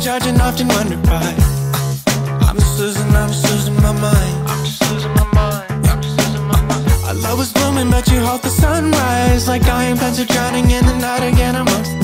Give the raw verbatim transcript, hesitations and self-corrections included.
judge and often wonder why. I'm just losing, I'm just losing my mind. I'm just losing my mind, I'm just losing my mind. Our love was blooming, but you halt the sunrise. Like dying plants are drowning in the night again, I must